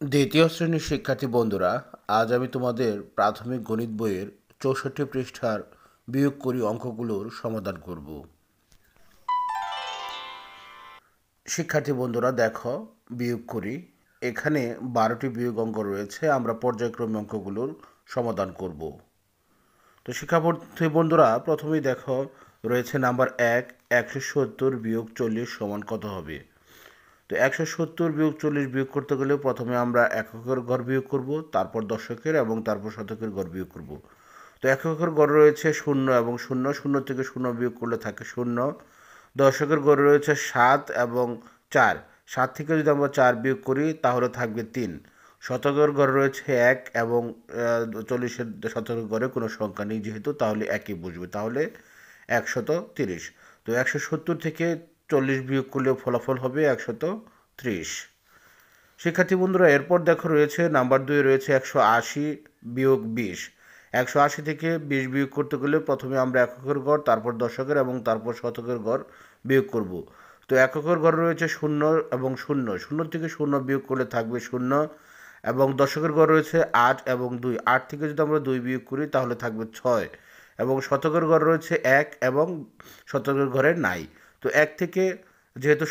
দ্বিতীয় শ্রেণীর শিক্ষার্থী বন্ধুরা, আজ আমি তোমাদের প্রাথমিক গণিত বইয়ের ৬৪ পৃষ্ঠার বিয়োগ করি অঙ্কগুলোর সমাধান করব। শিক্ষার্থী বন্ধুরা দেখো, বিয়োগ করি। এখানে ১২টি বিয়োগ অঙ্ক রয়েছে। আমরা পর্যায়ক্রমে অঙ্কগুলোর সমাধান করব। তো শিক্ষার্থী বন্ধুরা, প্রথমেই দেখো রয়েছে নাম্বার ১, ১৭০ বিয়োগ ৪০ সমান কত হবে? তো ১৭০ বিয়োগ ৪০ বিয়োগ করতে গেলে প্রথমে আমরা এককের গড় বিয়োগ করব, তারপর দশকের এবং তারপর শতকের গড় বিয়োগ করব। তো এককের গড় রয়েছে ০ এবং ০, ০ থেকে ০ বিয়োগ করলে থাকে ০। দশকের গড় রয়েছে ৭ এবং ৪, ৭ থেকে যদি আমরা ৪ বিয়োগ করি তাহলে থাকবে ৩। শতকের গড় রয়েছে ১ এবং ৪০-এর শতকের গড়ে কোনো সংখ্যা নেই যেহেতু, তাহলে একই বসবে, তাহলে ১৩০। তো ১৭০ থেকে ৪০ বিয়োগ করলে ফলাফল হবে ১৩০। শিক্ষার্থী বন্ধুরা, এরপর দেখো রয়েছে নাম্বার ২ রয়েছে ১৮০ বিয়োগ ২০। ১৮০ থেকে ২০ বিয়োগ করতে গেলে প্রথমে আমরা এককের গড়, তারপর দশকের এবং তারপর শতকের গড় বিয়োগ করব। তো এককের গড় রয়েছে ০ এবং ০, ০ থেকে ০ বিয়োগ করলে থাকবে ০ এবং দশকের গড় রয়েছে ৮ এবং ২, ৮ থেকে যদি আমরা ২ বিয়োগ করি তাহলে থাকবে ৬ এবং শতকের গড় রয়েছে ১ এবং শতকের ঘরে নাই। তো ১ থেকে যেহেতু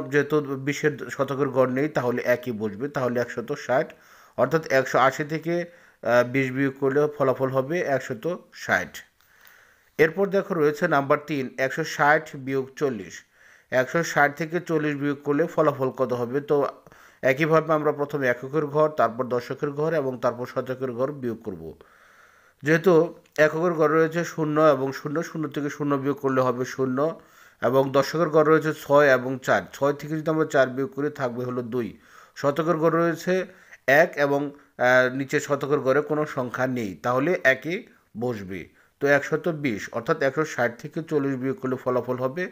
২০-এর শতকের গড় নেই তাহলে একই বসবে, তাহলে ১৬০, অর্থাৎ ১৮০ থেকে ২০ বিয়োগ করলে ফলাফল হবে ১৬০। এরপর দেখো রয়েছে নাম্বার ৩, ১৬০ বিয়োগ ৪০। ১৬০ থেকে ৪০ বিয়োগ করলে ফলাফল কত হবে? তো একইভাবে আমরা প্রথমে এককের ঘর, তারপর দশকের ঘর এবং তারপর শতকের ঘর বিয়োগ করব। যেহেতু এককের গড় রয়েছে ০ এবং ০, ০ থেকে ০ বিয়োগ করলে হবে ০ এবং দশকের গড় রয়েছে ৬ এবং ৪, ৬ থেকে যদি আমরা ৪ বিয়োগ করি থাকবে হলো ২। শতকের গড় রয়েছে ১ এবং নিচে শতকের গড়ে কোনো সংখ্যা নেই, তাহলে একই বসবে। তো ১২০, অর্থাৎ ১৬০ থেকে ৪০ বিয়োগ করলে ফলাফল হবে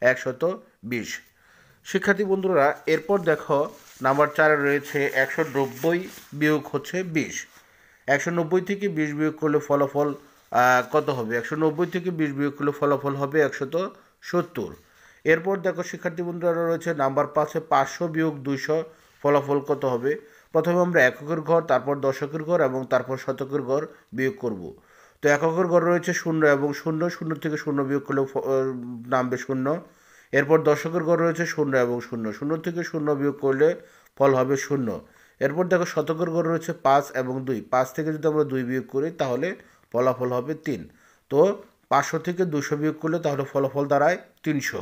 ১২০। শিক্ষার্থী বন্ধুরা, এরপর দেখো নাম্বার ৪ রয়েছে ১৯০ বিয়োগ হচ্ছে ২০। ১৯০ থেকে ২০ বিয়োগ করলে ফলাফল কত হবে? ১৯০ থেকে ২০ বিয়োগ করলে ফলাফল হবে ১৭০। এরপর দেখো শিক্ষার্থী বন্ধুরা রয়েছে নাম্বার ৫-এ ৫০০ বিয়োগ ২০০ ফলাফল কত হবে? প্রথমে আমরা এককের ঘর, তারপর দশকের ঘর এবং তারপর শতকের ঘর বিয়োগ করব। তো এককের ঘর রয়েছে ০ এবং ০, ০ থেকে ০ বিয়োগ করলে নামবে ০। এরপর দশকের ঘর রয়েছে ০ এবং ০, ০ থেকে ০ বিয়োগ করলে ফল হবে ০। এরপর দেখো শতকের ঘর রয়েছে ৫ এবং ২, ৫ থেকে যদি আমরা ২ বিয়োগ করি তাহলে ফলাফল হবে ৩। তো ৫০০ থেকে ২০০ বিয়োগ করলে তাহলে ফলাফল দাঁড়ায় ৩০০।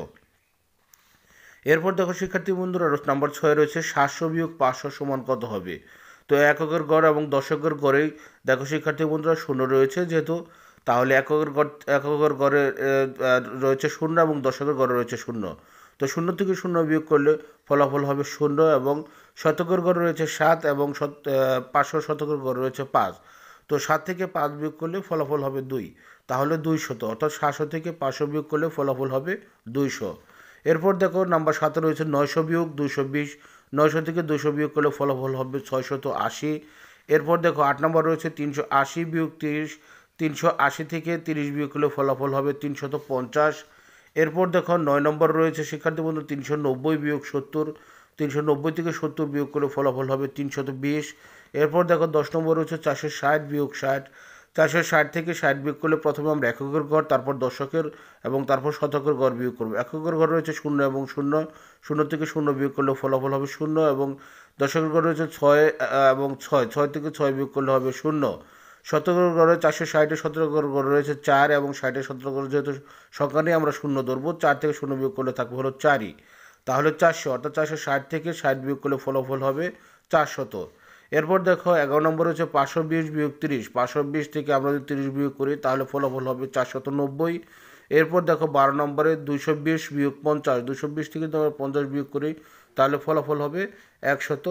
এরপর দেখো শিক্ষার্থী বন্ধুরা নাম্বার ৬ রয়েছে ৭০০ বিয়োগ ৫০০ সমান কত হবে? তো এককের গড় এবং দশকের গড়েই দেখো শিক্ষার্থী বন্ধুরা ০ রয়েছে যেহেতু, তাহলে এককের গড়ে রয়েছে ০ এবং দশকের গড়ে রয়েছে ০। তো ০ থেকে ০ বিয়োগ করলে ফলাফল হবে ০ এবং শতকের গড় রয়েছে ৭ এবং ৫০০ শতকের গড় রয়েছে ৫। তো ৭ থেকে ৫ বিয়োগ করলে ফলাফল হবে ২, তাহলে ২০০, অর্থাৎ ৭০০ থেকে ৫০০ বিয়োগ করলে ফলাফল হবে ২০০। এরপর দেখো নাম্বার ৭ রয়েছে ৯০০ বিয়োগ ২২০। ৯০০ থেকে ২০০ বিয়োগ করলে ফলাফল হবে ৬৮০। এরপর দেখো ৮ নম্বর রয়েছে ৩৮০ বিয়োগ ৩০। ৩৮০ থেকে ৩০ বিয়োগ করলে ফলাফল হবে ৩৫০। এরপর দেখো ৯ নম্বর রয়েছে শিক্ষার্থী বন্ধু ৩৯০ বিয়োগ ৭০। ৩৯০ থেকে ৭০ বিয়োগ করলে ফলাফল হবে ৩২০। এরপর দেখো ১০ নম্বর রয়েছে ৪৬০ বিয়োগ ৬০। ৪৬০ থেকে ৬০ বিয়োগ করলে প্রথমে আমরা এককের গড়, তারপর দশকের এবং তারপর শতকের গড় বিয়োগ করব। এককের গড় রয়েছে ০ এবং ০, ০ থেকে ০ বিয়োগ করলে ফলাফল হবে ০ এবং দশকের গড় রয়েছে ৬ এবং ৬, ৬ থেকে ৬ বিয়োগ করলে হবে ০। শতকের গড়ে ৪৬০-এর শতকের গড় রয়েছে ৪ এবং ৬০-এর শতকের গড় যেহেতু সংখ্যা নিয়ে আমরা ০ ধরবো, ৪ থেকে ০ বিয়োগ করলে থাকবে হলো ৪ই, তাহলে ৪০০, অর্থাৎ ৪৬০ থেকে ৬০ বিয়োগ করলে ফলাফল হবে ৪০০। এরপর দেখো ১১ নম্বর হচ্ছে ৫২০ বিয়োগ ৩০। ৫২০ থেকে আমরা যদি ৩০ বিয়োগ করি তাহলে ফলাফল হবে ৪৯০। এরপর দেখো ১২ নম্বরে ২২০ বিয়োগ ৫০। ২২০ থেকে যদি আমরা ৫০ বিয়োগ করি তাহলে ফলাফল হবে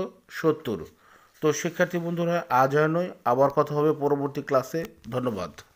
১৭০। তো শিক্ষার্থী বন্ধুরা, আজ আর নয়, আবার কথা হবে পরবর্তী ক্লাসে। ধন্যবাদ।